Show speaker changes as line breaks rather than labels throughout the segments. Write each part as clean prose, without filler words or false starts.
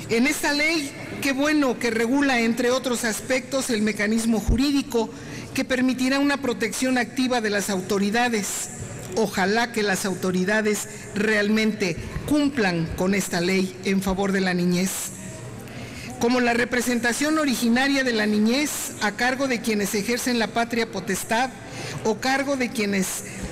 En esta ley, qué bueno que regula, entre otros aspectos, el mecanismo jurídico que permitirá una protección activa de las autoridades. Ojalá que las autoridades realmente cumplan con esta ley en favor de la niñez. Como la representación originaria de la niñez a cargo de quienes ejercen la patria potestad o cargo de quienes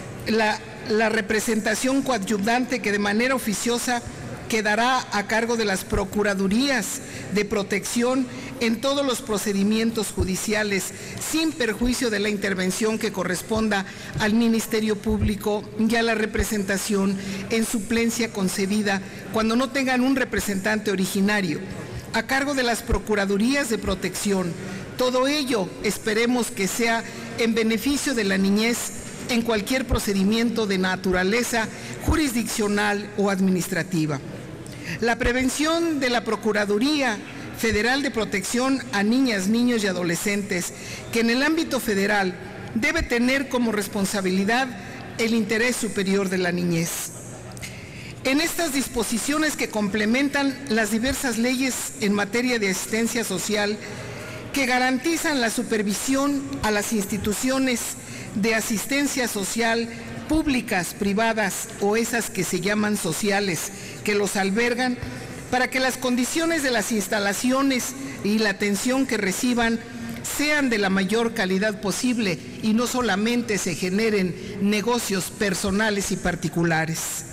la representación coadyuvante que de manera oficiosa quedará a cargo de las procuradurías de protección en todos los procedimientos judiciales, sin perjuicio de la intervención que corresponda al Ministerio Público y a la representación en suplencia concedida cuando no tengan un representante originario, a cargo de las procuradurías de protección. Todo ello esperemos que sea en beneficio de la niñez en cualquier procedimiento de naturaleza jurisdiccional o administrativa. La prevención de la Procuraduría Federal de Protección a Niñas, Niños y Adolescentes, que en el ámbito federal debe tener como responsabilidad el interés superior de la niñez. En estas disposiciones que complementan las diversas leyes en materia de asistencia social que garantizan la supervisión a las instituciones de asistencia social públicas, privadas o esas que se llaman sociales, que los albergan, para que las condiciones de las instalaciones y la atención que reciban sean de la mayor calidad posible y no solamente se generen negocios personales y particulares.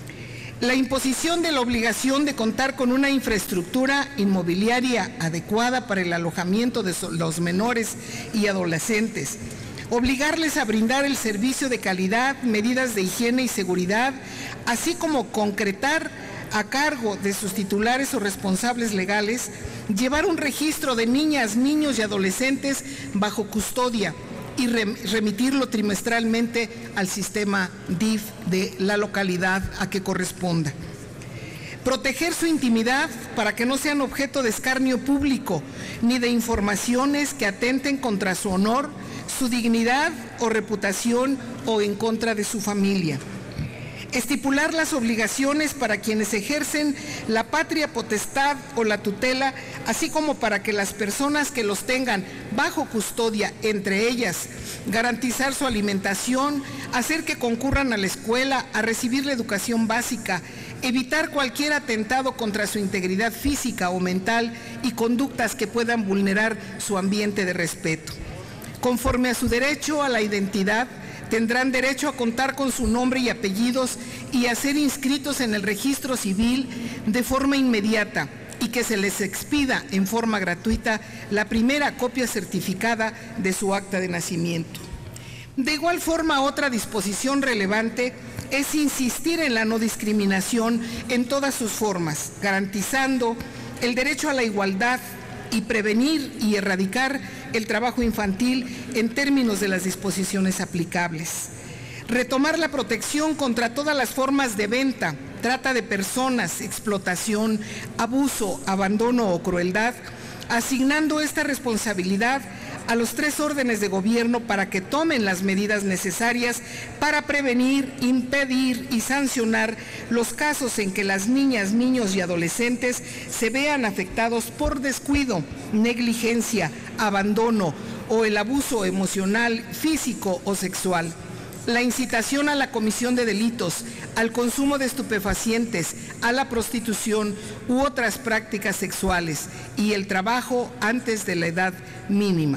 La imposición de la obligación de contar con una infraestructura inmobiliaria adecuada para el alojamiento de los menores y adolescentes, obligarles a brindar el servicio de calidad, medidas de higiene y seguridad, así como concretar a cargo de sus titulares o responsables legales, llevar un registro de niñas, niños y adolescentes bajo custodia y remitirlo trimestralmente al sistema DIF de la localidad a que corresponda. Proteger su intimidad para que no sean objeto de escarnio público ni de informaciones que atenten contra su honor, su dignidad o reputación o en contra de su familia. Estipular las obligaciones para quienes ejercen la patria potestad o la tutela, así como para que las personas que los tengan bajo custodia, entre ellas, garantizar su alimentación, hacer que concurran a la escuela, a recibir la educación básica, evitar cualquier atentado contra su integridad física o mental y conductas que puedan vulnerar su ambiente de respeto. Conforme a su derecho a la identidad, tendrán derecho a contar con su nombre y apellidos y a ser inscritos en el registro civil de forma inmediata y que se les expida en forma gratuita la primera copia certificada de su acta de nacimiento. De igual forma, otra disposición relevante es insistir en la no discriminación en todas sus formas, garantizando el derecho a la igualdad y prevenir y erradicar el trabajo infantil en términos de las disposiciones aplicables. Retomar la protección contra todas las formas de venta, trata de personas, explotación, abuso, abandono o crueldad, asignando esta responsabilidad a los 3 órdenes de gobierno para que tomen las medidas necesarias para prevenir, impedir y sancionar los casos en que las niñas, niños y adolescentes se vean afectados por descuido, negligencia, abandono o el abuso emocional, físico o sexual. La incitación a la comisión de delitos, al consumo de estupefacientes, a la prostitución u otras prácticas sexuales y el trabajo antes de la edad mínima.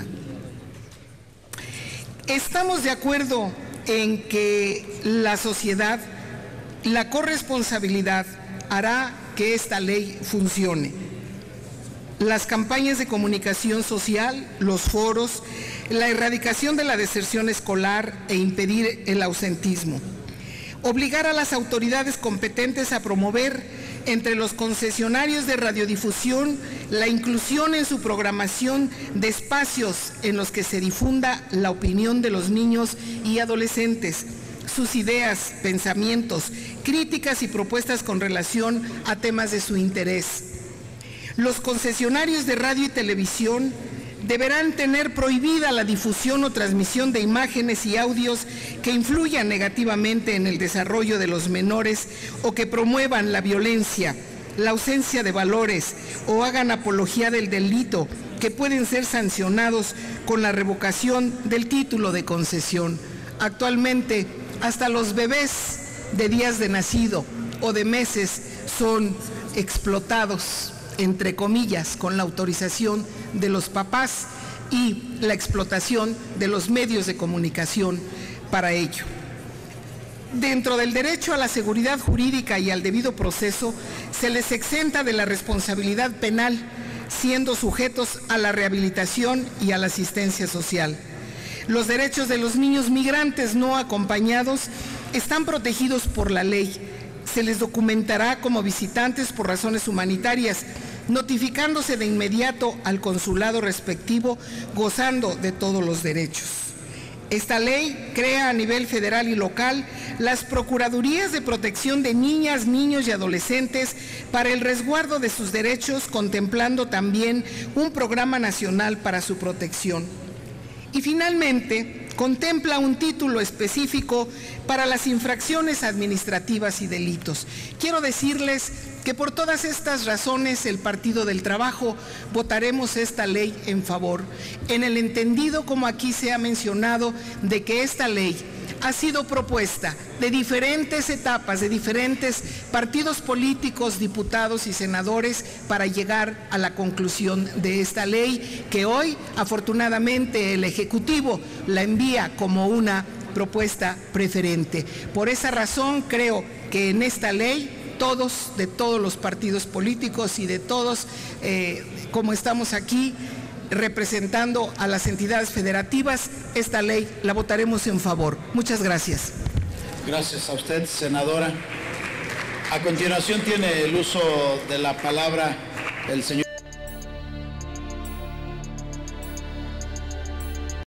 Estamos de acuerdo en que la sociedad, la corresponsabilidad hará que esta ley funcione. Las campañas de comunicación social, los foros, la erradicación de la deserción escolar e impedir el ausentismo. Obligar a las autoridades competentes a promover entre los concesionarios de radiodifusión la inclusión en su programación de espacios en los que se difunda la opinión de los niños y adolescentes, sus ideas, pensamientos, críticas y propuestas con relación a temas de su interés. Los concesionarios de radio y televisión deberán tener prohibida la difusión o transmisión de imágenes y audios que influyan negativamente en el desarrollo de los menores o que promuevan la violencia, la ausencia de valores o hagan apología del delito, que pueden ser sancionados con la revocación del título de concesión. Actualmente, hasta los bebés de días de nacido o de meses son explotados, entre comillas, con la autorización de los papás y la explotación de los medios de comunicación para ello. Dentro del derecho a la seguridad jurídica y al debido proceso, se les exenta de la responsabilidad penal, siendo sujetos a la rehabilitación y a la asistencia social. Los derechos de los niños migrantes no acompañados están protegidos por la ley. Se les documentará como visitantes por razones humanitarias, notificándose de inmediato al consulado respectivo, gozando de todos los derechos. Esta ley crea a nivel federal y local las Procuradurías de Protección de Niñas, Niños y Adolescentes para el resguardo de sus derechos, contemplando también un programa nacional para su protección. Y finalmente, contempla un título específico para las infracciones administrativas y delitos. Quiero decirles que por todas estas razones el Partido del Trabajo votaremos esta ley en favor, en el entendido, como aquí se ha mencionado, de que esta ley ha sido propuesta de diferentes etapas, de diferentes partidos políticos, diputados y senadores para llegar a la conclusión de esta ley, que hoy afortunadamente el Ejecutivo la envía como una propuesta preferente. Por esa razón creo que en esta ley todos, de todos los partidos políticos y de todos, como estamos aquí representando a las entidades federativas, esta ley la votaremos en favor. Muchas gracias.
Gracias a usted, senadora. A continuación tiene el uso de la palabra el señor